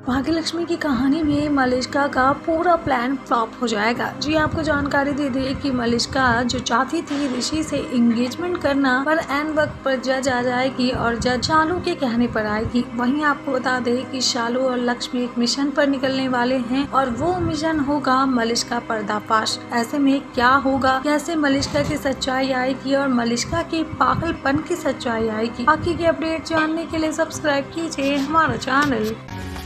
भाग्यलक्ष्मी की कहानी में मलिष्का का पूरा प्लान फ्लॉप हो जाएगा। जी आपको जानकारी दे दे कि मलिष्का जो चाहती थी ऋषि से एंगेजमेंट करना, पर एन वक्त पर जज आ जाएगी और जज शालू के कहने पर आएगी। वहीं आपको बता दे कि शालू और लक्ष्मी एक मिशन पर निकलने वाले हैं और वो मिशन होगा मलिष्का पर्दाफाश। ऐसे में क्या होगा, कैसे मलिष्का की सच्चाई आएगी और मलिष्का के पागलपन की सच्चाई आएगी। बाकी के अपडेट जानने के लिए सब्सक्राइब कीजिए हमारा चैनल।